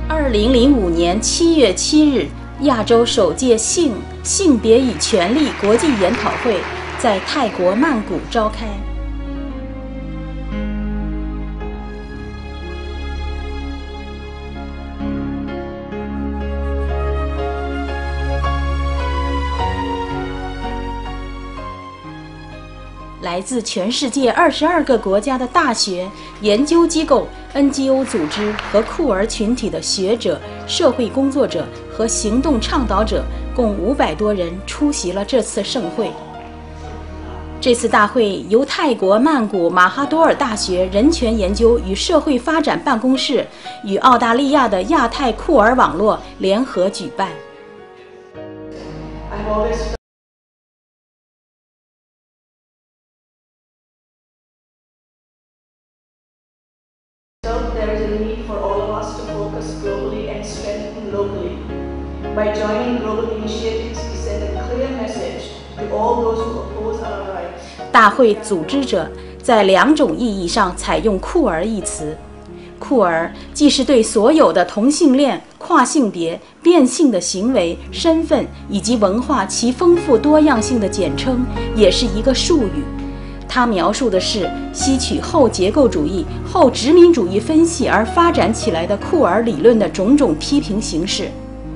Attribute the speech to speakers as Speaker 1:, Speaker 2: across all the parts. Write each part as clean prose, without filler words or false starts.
Speaker 1: 2005年7月7日，亚洲首届性别与权利国际研讨会在泰国曼谷召开。来自全世界22个国家的大学、研究机构、NGO 组织和酷儿群体的学者、社会工作者和行动倡导者共500多人出席了这次盛会。这次大会由泰国曼谷马哈多尔大学人权研究与社会发展办公室与澳大利亚的亚太酷儿网络联合举办。
Speaker 2: There is a need for all of us to focus globally and strengthen locally. By joining global initiatives, we send a clear message to all those who oppose our rights.
Speaker 1: 大会组织者在2种意义上采用酷儿一词。酷儿既是对所有的同性恋、跨性别、变性的行为、身份以及文化其丰富多样性的简称，也是一个术语。它描述的是吸取后结构主义、后殖民主义分析而发展起来的酷儿理论的种种批评形式。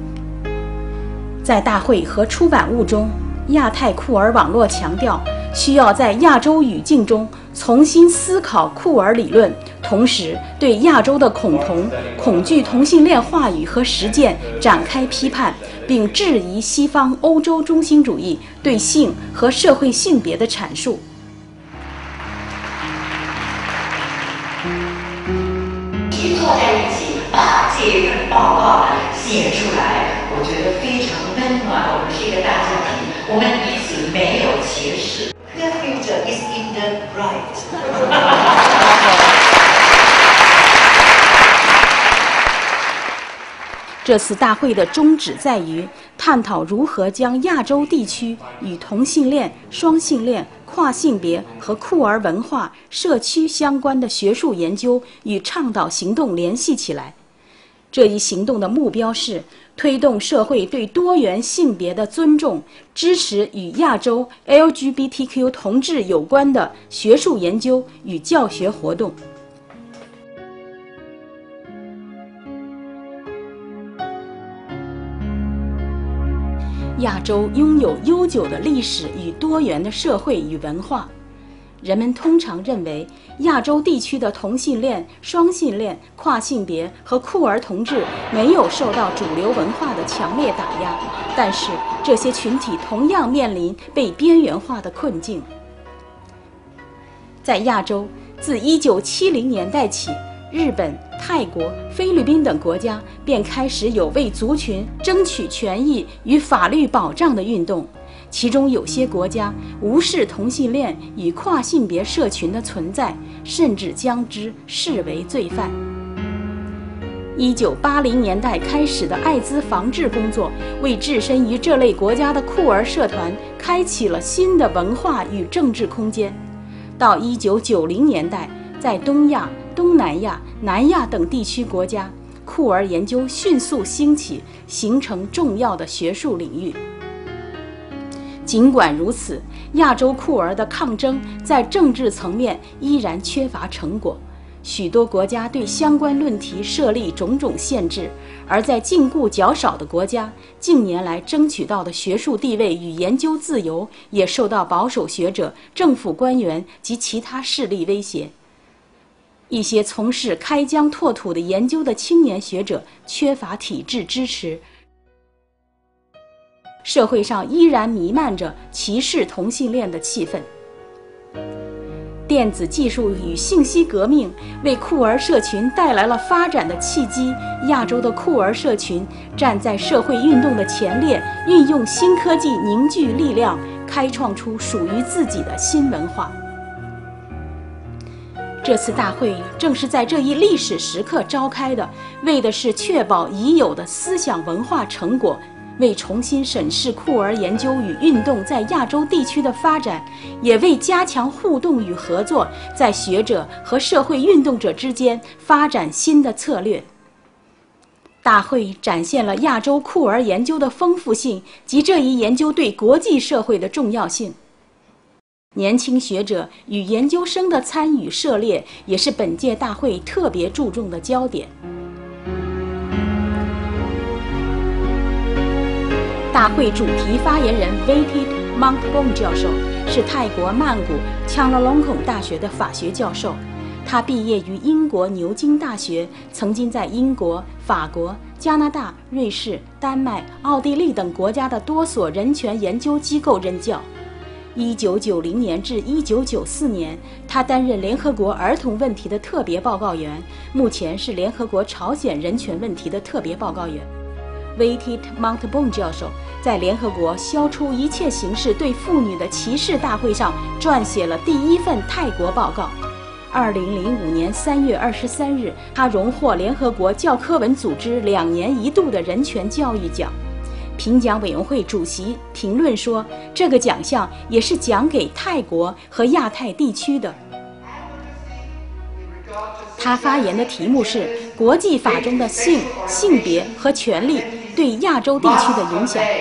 Speaker 1: 在大会和出版物中，亚太酷儿网络强调需要在亚洲语境中重新思考酷儿理论，同时对亚洲的恐惧同性恋话语和实践展开批判，并质疑西方欧洲中心主义对性和社会性别的阐述。
Speaker 3: 坐在一起把这份报告写出来，我觉得非常温暖。我们是一个大家庭，我们彼此没有歧视。The future is in the right 。
Speaker 1: 这次大会的宗旨在于探讨如何将亚洲地区与同性恋、双性恋、跨性别和酷儿文化、社区相关的学术研究与倡导行动联系起来。这一行动的目标是推动社会对多元性别的尊重，支持与亚洲 LGBTQ 同志有关的学术研究与教学活动。亚洲拥有悠久的历史与多元的社会与文化。人们通常认为亚洲地区的同性恋、双性恋、跨性别和酷儿同志没有受到主流文化的强烈打压，但是这些群体同样面临被边缘化的困境。在亚洲，自1970年代起，日本、泰国、菲律宾等国家便开始有为族群争取权益与法律保障的运动，其中有些国家无视同性恋与跨性别社群的存在，甚至将之视为罪犯。1980年代开始的艾滋防治工作，为置身于这类国家的酷儿社团开启了新的文化与政治空间。到1990年代，在东亚、东南亚、南亚等地区国家，酷儿研究迅速兴起，形成重要的学术领域。尽管如此，亚洲酷儿的抗争在政治层面依然缺乏成果，许多国家对相关论题设立种种限制，而在禁锢较少的国家，近年来争取到的学术地位与研究自由也受到保守学者、政府官员及其他势力威胁。一些从事开疆拓土的研究的青年学者缺乏体制支持，社会上依然弥漫着歧视同性恋的气氛。电子技术与信息革命为酷儿社群带来了发展的契机，亚洲的酷儿社群站在社会运动的前列，运用新科技凝聚力量，开创出属于自己的新文化。这次大会正是在这一历史时刻召开的，为的是确保已有的思想文化成果，为重新审视酷儿研究与运动在亚洲地区的发展，也为加强互动与合作，在学者和社会运动者之间发展新的策略。 大会展现了亚洲酷儿研究的丰富性及这一研究对国际社会的重要性。年轻学者与研究生的参与涉猎也是本届大会特别注重的焦点。大会主题发言人 Vitit Montbong 教授是泰国曼谷腔拉隆孔大学的法学教授，他毕业于英国牛津大学，曾经在英国、法国、加拿大、瑞士、丹麦、奥地利等国家的多所人权研究机构任教。1990年至1994年，他担任联合国儿童问题的特别报告员，目前是联合国朝鲜人权问题的特别报告员。Vitit Montbong 教授在联合国消除一切形式对妇女的歧视大会上撰写了第一份泰国报告。2005年3月23日，他荣获联合国教科文组织2年1度的人权教育奖。评奖委员会主席评论说，这个奖项也是奖给泰国和亚太地区的。他发言的题目是国际法中的性、性别和权利对亚洲地区的影响。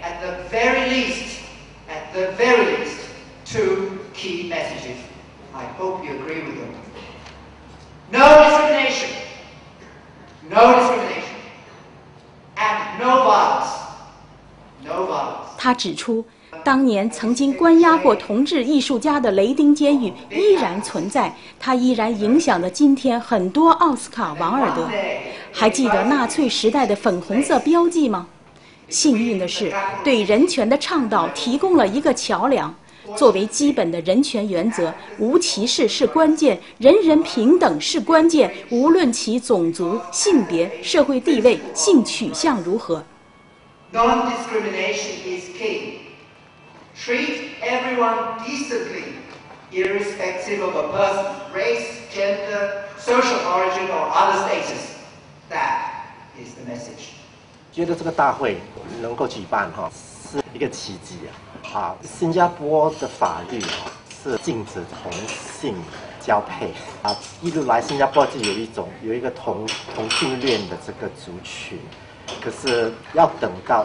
Speaker 4: I hope you agree with them. No discrimination, no discrimination, and no violence, no violence.
Speaker 1: 他指出，当年曾经关押过同志艺术家的雷丁监狱依然存在，它依然影响着今天很多奥斯卡王尔德。还记得纳粹时代的粉红色标记吗？幸运的是，对人权的倡导提供了一个桥梁。作为基本的人权原则，无歧视是关键，人人平等是关键，无论其种族、性别、社会地位、性取向如何。
Speaker 4: Non-discrimination is key. Treat everyone decently, irrespective of a person's race, gender, social origin, or other status. That is the message.
Speaker 5: 觉得这个大会能够举办是一个奇迹啊！新加坡的法律是禁止同性交配啊，一路来新加坡就有一个同性恋的这个族群，可是要等到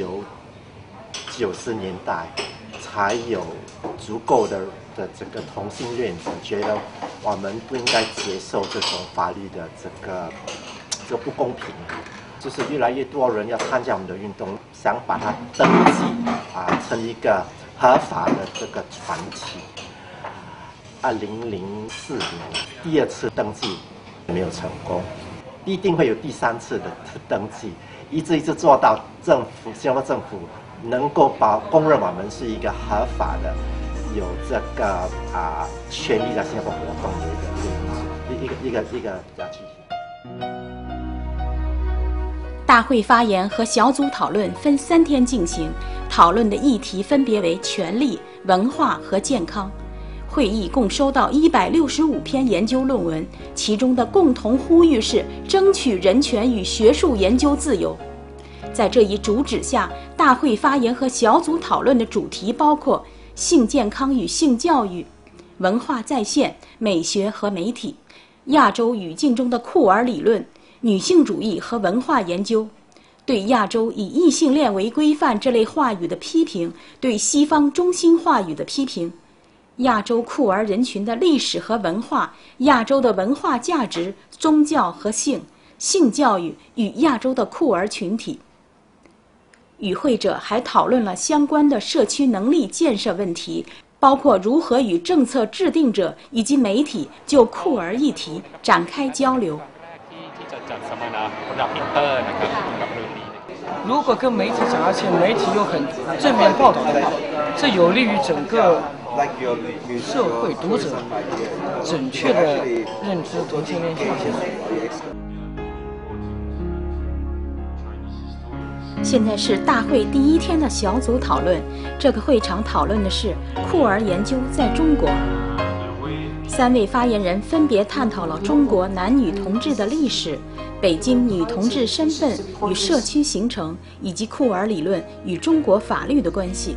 Speaker 5: 1990年代才有足够的这个同性恋者觉得我们不应该接受这种法律的这不公平。就是越来越多人要参加我们的运动，想把它登记成一个合法的这个团体。2004年第二次登记没有成功，一定会有第3次的登记，一直做到新加坡政府能够公认我们是一个合法的、有这个权利在新加坡活动的一个比较具体。
Speaker 1: 大会发言和小组讨论分3天进行，讨论的议题分别为权利、文化和健康。会议共收到165篇研究论文，其中的共同呼吁是争取人权与学术研究自由。在这一主旨下，大会发言和小组讨论的主题包括性健康与性教育、文化再现、美学和媒体、亚洲语境中的酷儿理论、女性主义和文化研究，对亚洲以异性恋为规范这类话语的批评，对西方中心话语的批评，亚洲酷儿人群的历史和文化，亚洲的文化价值、宗教和性教育与亚洲的酷儿群体。与会者还讨论了相关的社区能力建设问题，包括如何与政策制定者以及媒体就酷儿议题展开交流。
Speaker 6: 如果跟媒体讲，而且媒体又很正面报道的话，这有利于整个社会读者准确的认知同性恋现象。
Speaker 1: 现在是大会第1天的小组讨论，这个会场讨论的是酷儿研究在中国。3位发言人分别探讨了中国男女同志的历史、北京女同志身份与社区形成，以及酷儿理论与中国法律的关系。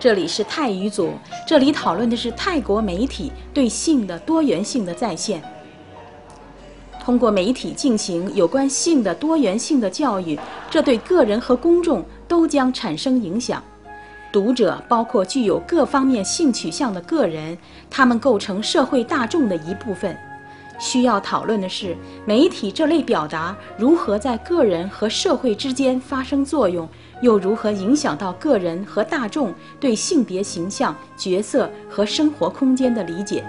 Speaker 1: 这里是泰语组，这里讨论的是泰国媒体对性的多元性的再现。通过媒体进行有关性的多元性的教育，这对个人和公众都将产生影响。读者包括具有各方面性取向的个人，他们构成社会大众的一部分。需要讨论的是，媒体这类表达如何在个人和社会之间发生作用，又如何影响到个人和大众对性别形象、角色和生活空间的理解。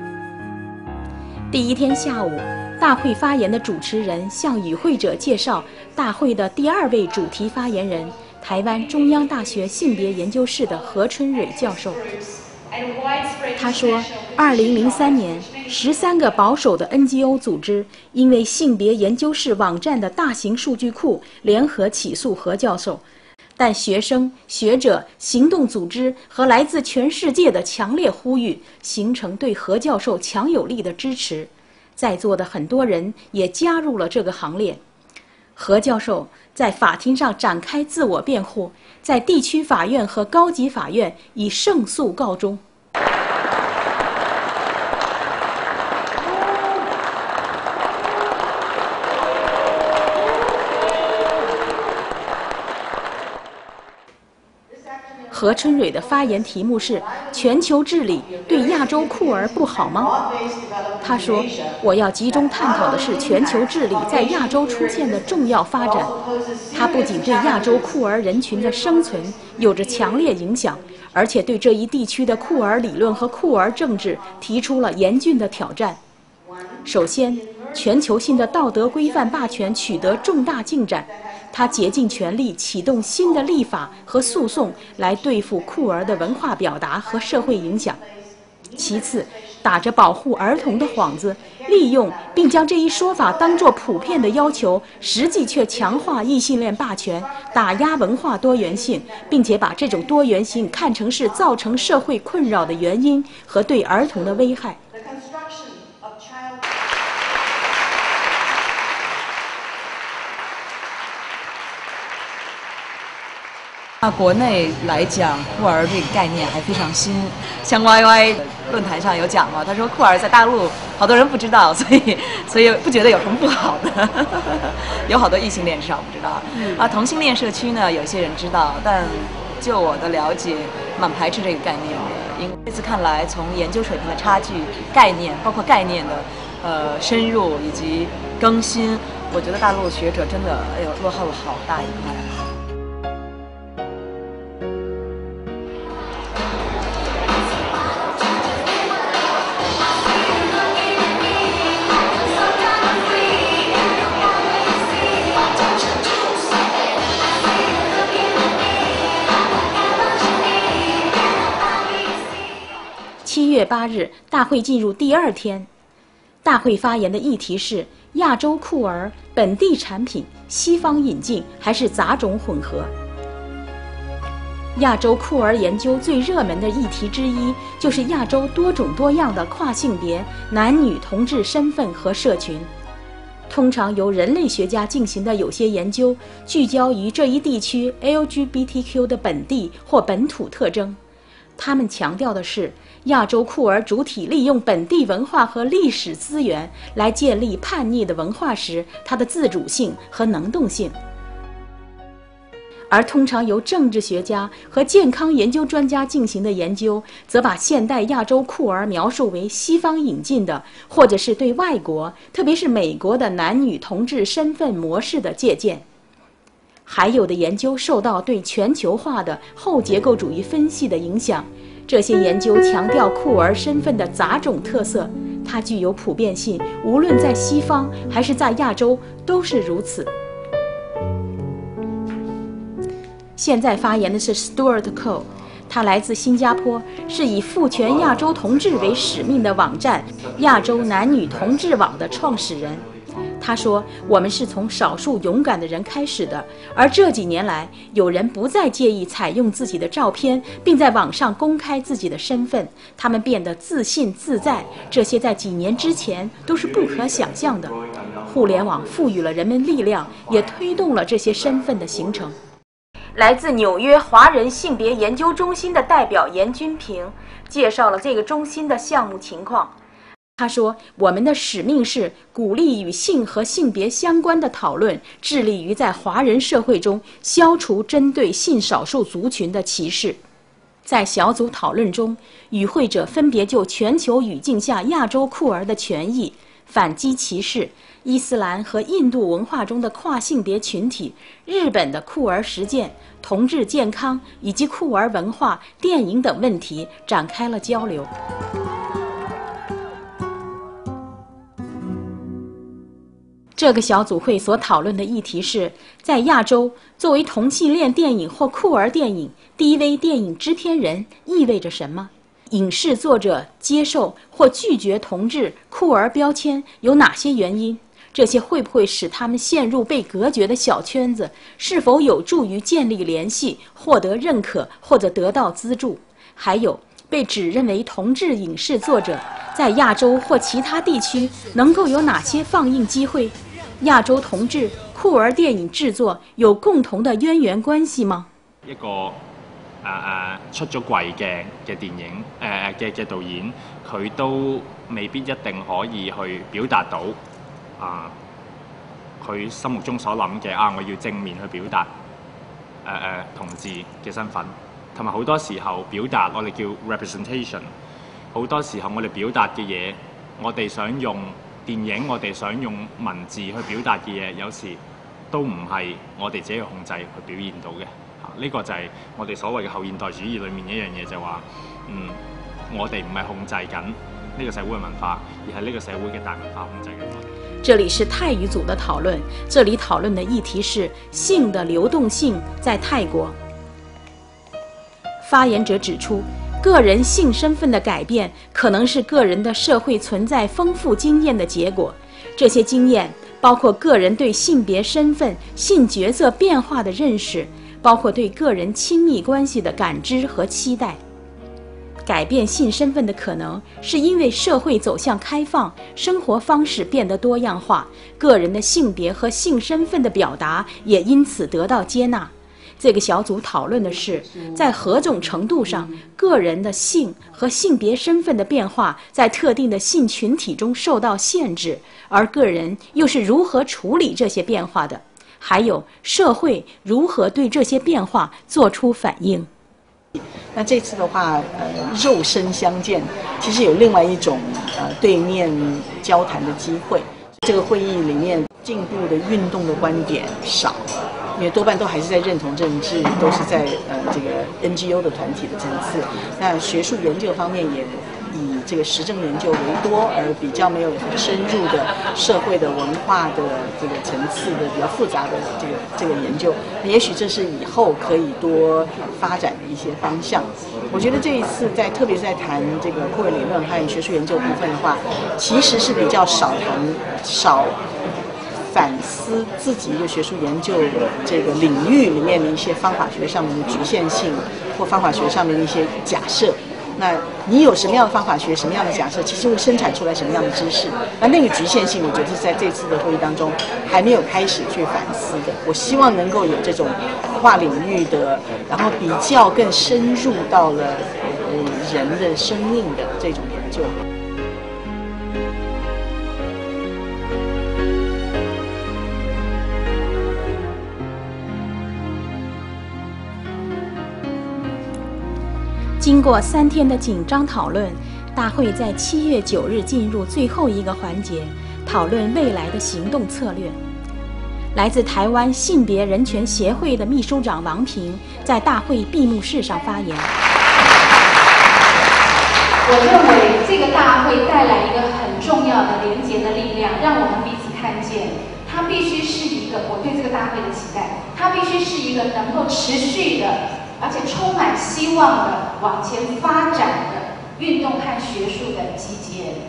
Speaker 1: 第一天下午，大会发言的主持人向与会者介绍大会的第2位主题发言人，台湾中央大学性别研究室的何春蕊教授。他说，2003年，13个保守的 NGO 组织因为性别研究室网站的大型数据库联合起诉何教授，但学生、学者、行动组织和来自全世界的强烈呼吁，形成对何教授强有力的支持。在座的很多人也加入了这个行列。何教授在法庭上展开自我辩护，在地区法院和高级法院以胜诉告终。何春蕊的发言题目是“全球治理对亚洲酷儿不好吗？”他说：“我要集中探讨的是全球治理在亚洲出现的重要发展。它不仅对亚洲酷儿人群的生存有着强烈影响，而且对这一地区的酷儿理论和酷儿政治提出了严峻的挑战。首先，全球性的道德规范霸权取得重大进展。”他竭尽全力启动新的立法和诉讼来对付酷儿的文化表达和社会影响。其次，打着保护儿童的幌子，利用并将这一说法当作普遍的要求，实际却强化异性恋霸权，打压文化多元性，并且把这种多元性看成是造成社会困扰的原因和对儿童的危害。
Speaker 7: 国内来讲，酷儿这个概念还非常新。像 YY 论坛上有讲嘛，他说酷儿在大陆好多人不知道，所以不觉得有什么不好的。有好多异性恋至少不知道。同性恋社区呢，有些人知道，但就我的了解，蛮排斥这个概念的。因为这次看来，从研究水平的差距、概念，包括概念的深入以及更新，我觉得大陆学者真的落后了好大一块。
Speaker 1: 7月8日，大会进入第2天。大会发言的议题是亚洲酷儿本地产品、西方引进还是杂种混合。亚洲酷儿研究最热门的议题之一，就是亚洲多种多样的跨性别男女同志身份和社群。通常由人类学家进行的有些研究，聚焦于这一地区 LGBTQ 的本地或本土特征。他们强调的是，亚洲酷儿主体利用本地文化和历史资源来建立叛逆的文化时，它的自主性和能动性。而通常由政治学家和健康研究专家进行的研究，则把现代亚洲酷儿描述为西方引进的，或者是对外国，特别是美国的男女同志身份模式的借鉴。还有的研究受到对全球化的后结构主义分析的影响，这些研究强调酷儿身份的杂种特色，它具有普遍性，无论在西方还是在亚洲都是如此。现在发言的是 Stuart Cole， 他来自新加坡，是以赋权亚洲同志为使命的网站亚洲男女同志网的创始人。他说，我们是从少数勇敢的人开始的，而这几年来，有人不再介意采用自己的照片，并在网上公开自己的身份，他们变得自信自在，这些在几年之前都是不可想象的。互联网赋予了人们力量，也推动了这些身份的形成。 来自纽约华人性别研究中心的代表严君平介绍了这个中心的项目情况。他说：“我们的使命是鼓励与性和性别相关的讨论，致力于在华人社会中消除针对性少数族群的歧视。”在小组讨论中，与会者分别就全球语境下亚洲酷儿的权益、反击歧视、伊斯兰和印度文化中的跨性别群体、日本的酷儿实践、同志健康以及酷儿文化、电影等问题展开了交流。这个小组会所讨论的议题是，在亚洲，作为同性恋电影或酷儿电影 DV 电影制片人意味着什么？影视作者接受或拒绝同志、酷儿标签有哪些原因？这些会不会使他们陷入被隔绝的小圈子？是否有助于建立联系、获得认可或者得到资助？还有，被指认为同志影视作者在亚洲或其他地区能够有哪些放映机会？亞洲同志酷兒電影製作有共同的淵源關係嗎？
Speaker 8: 一個出咗櫃嘅電影嘅導演，佢都未必一定可以去表達到佢心目中所諗嘅我要正面去表達同志嘅身份，同埋好多時候表達我哋叫 representation， 好多時候我哋表達嘅嘢，我哋想用電影我哋想用文字去表達嘅嘢，有時都唔係我哋自己嘅控制去表現到嘅。呢個就係我哋所謂嘅後現代主義裏面一樣嘢，就係話，我哋唔係控制緊呢個社會嘅文化，而係呢個社會嘅大文化控制緊我哋。
Speaker 1: 這裡是泰語組的討論，這裡討論的議題是性的流動性在泰國。發言者指出，個人性身份的改變可能是個人的社會存在豐富經驗的結果，這些經驗包括個人對性別身份、性角色變化的認識，包括對個人親密關係的感知和期待。改變性身份的可能是因為社會走向開放，生活方式變得多樣化，個人的性別和性身份的表達也因此得到接納。這個小組討論的是，在何種程度上，個人的性和性別身份的變化在特定的性群體中受到限制，而個人又是如何處理這些變化的，還有社會如何對這些變化做出反應。
Speaker 9: 那這次的話，肉身相見，其實有另外一種對面交談的機會。這個會議裡面進步的運動的觀點少。因為多半都還是在認同政治，都是在這個 NGO 的團體的層次。那學術研究方面也以這個實證研究為多，而比較沒有很深入的社會的文化的這個層次的比較複雜的這個研究。也許這是以後可以多發展的一些方向。我覺得這一次特別是在談這個酷兒理論和學術研究部分的話，其實是比較少反思自己一個學術研究這個領域裡面的一些方法學上面的局限性，或方法學上面的一些假設。那你有什麼樣的方法學，什麼樣的假設，其實會生產出來什麼樣的知識？那個局限性，我覺得是在這次的會議當中還沒有開始去反思的。我希望能夠有這種跨領域的，然後比較更深入到了人的生命的這種研究。
Speaker 1: 經過3天的緊張討論，大會在7月9日進入最後一個環節，討論未來的行動策略。來自台灣性別人權協會的秘書長王平在大會閉幕式上發言。
Speaker 10: 我認為這個大會帶來一個很重要的連結的力量，讓我們彼此看見，它必須是一個，我對這個大會的期待，它必須是一個能夠持續的而且充滿希望的往前發展的運動和學術的集結。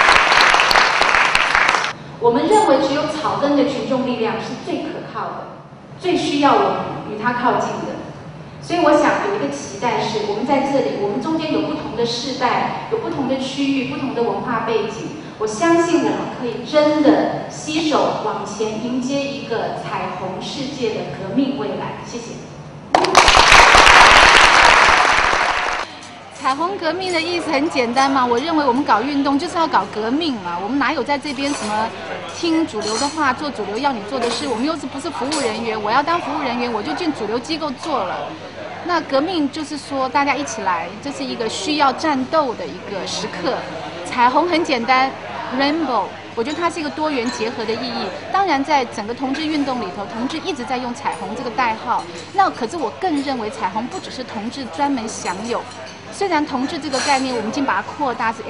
Speaker 10: 我們認為只有草根的群眾力量是最可靠的，最需要我們與它靠近的。所以我想有一個期待是，我們在這裡，我們中間有不同的世代，有不同的區域，不同的文化背景。我相信我們可以真的攜手往前迎接一個彩虹世界的革命未來。謝謝。 彩虹革命的意思很简单嘛，我认为我们搞运动就是要搞革命嘛，我们哪有在这边什么听主流的话，做主流要你做的事，我们又不是服务人员，我要当服务人员我就进主流机构做了。那革命就是说大家一起来，这是一个需要战斗的一个时刻。彩虹很简单 ，Rainbow。我觉得它是一个多元结合的意义。当然，在整个同志运动里头，同志一直在用彩虹这个代号。那可是我更认为，彩虹不只是同志专门享有。虽然同志这个概念我们已经把它扩大是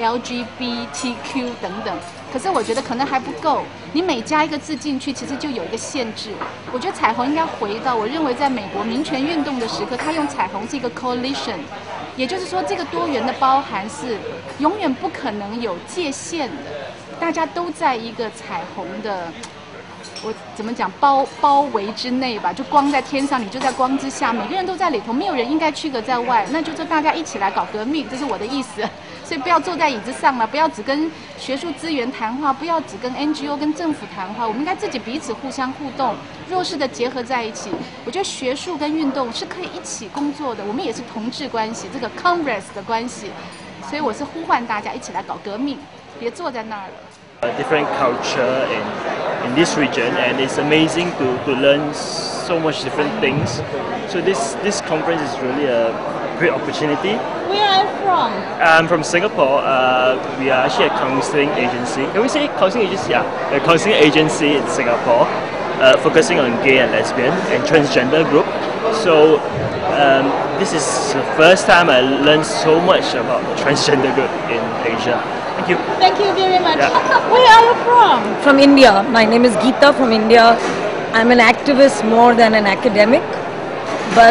Speaker 10: LGBTQ 等等，可是我觉得可能还不够。你每加一个字进去，其实就有一个限制。我觉得彩虹应该回到我认为在美国民权运动的时刻，它用彩虹是一个 coalition， 也就是说这个多元的包含是永远不可能有界限的。大家都在一个彩虹的，我怎么讲包围之内吧，就光在天上，你就在光之下，每个人都在里头，没有人应该区隔在外。那就是大家一起来搞革命，这是我的意思。所以不要坐在椅子上了，不要只跟学术资源谈话，不要只跟 NGO 跟政府谈话，我们应该自己彼此互相互动，弱势的结合在一起。我觉得学术跟运动是可以一起工作的，我们也是同志关系，这个 comrades 的关系。所以我是呼唤大家一起来搞革命。别坐在那儿了。
Speaker 11: Different culture in this region, and it's amazing to learn so much different things. So this conference is really a great opportunity.
Speaker 12: Where are you from?
Speaker 11: I'm from Singapore. We are actually a counseling agency. Can we say counseling agency? Yeah, a counseling agency in Singapore, focusing on gay and lesbian and transgender group. So this is the first time I learned so much about transgender group in Asia. Thank you.
Speaker 12: Thank you very much.
Speaker 11: Yeah.
Speaker 12: Where are you from?
Speaker 13: From India. My name is Geeta from India. I'm an activist more than an academic. But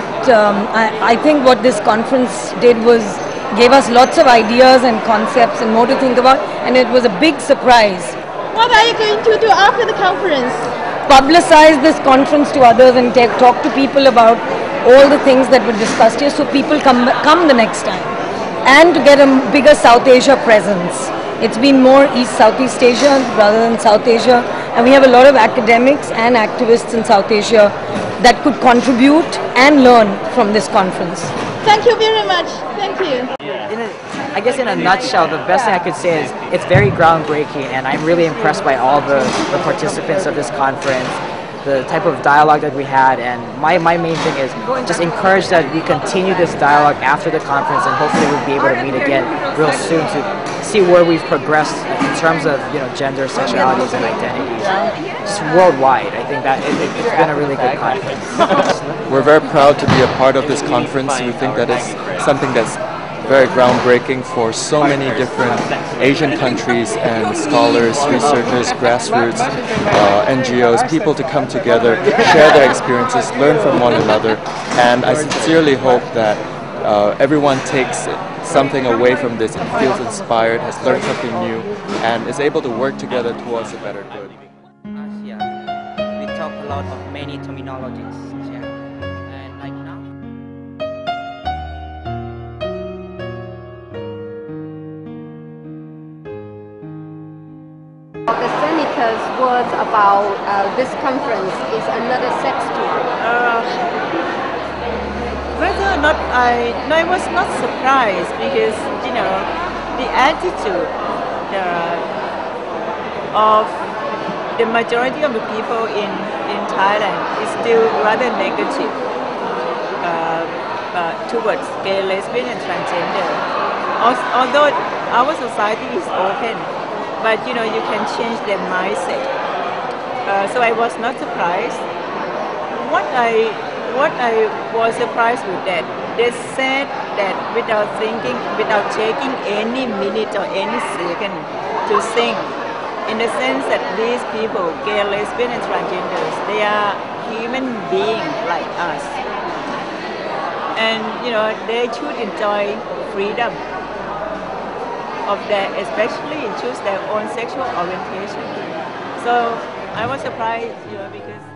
Speaker 13: I think what this conference did was gave us lots of ideas and concepts and more to think about, and it was a big surprise.
Speaker 12: What are you going to do after the conference?
Speaker 13: Publicize this conference to others and talk to people about all the things that were discussed here, so people come the next time. And to get a bigger South Asia presence. It's been more Southeast Asia rather than South Asia, and we have a lot of academics and activists in South Asia that could contribute and learn from this conference.
Speaker 12: Thank you very much. Thank you.
Speaker 14: I guess in a nutshell, the best thing I could say is it's very groundbreaking, and I'm really impressed by all the participants of this conference, the type of dialogue that we had, and my main thing is just encourage that we continue this dialogue after the conference, and hopefully we'll be able to meet again real soon to see where we've progressed in terms of gender, sexualities, and identities, just worldwide. I think that it's been a really good conference.
Speaker 15: We're very proud to be a part of this conference. We think that it's something that's very groundbreaking for so many different Asian countries and scholars, researchers, grassroots, NGOs, people to come together, share their experiences, learn from one another, and I sincerely hope that everyone takes something away from this and feels inspired, has learned something new, and is able to work together towards a better good.
Speaker 14: We talk a lot of many terminologies.
Speaker 16: The senator's words about this conference is another sex tool.
Speaker 12: Whether or not I was not surprised because the attitude of the majority of the people in Thailand is still rather negative towards gay, lesbian, and transgender. Although our society is open. But you can change their mindset. So I was not surprised. What I was surprised with that, they said that without thinking, without taking any minute or any second to think, in the sense that these people, gay, lesbian, and transgenders, they are human beings like us, and they should enjoy freedom of their, especially choose their own sexual orientation. So I was surprised, because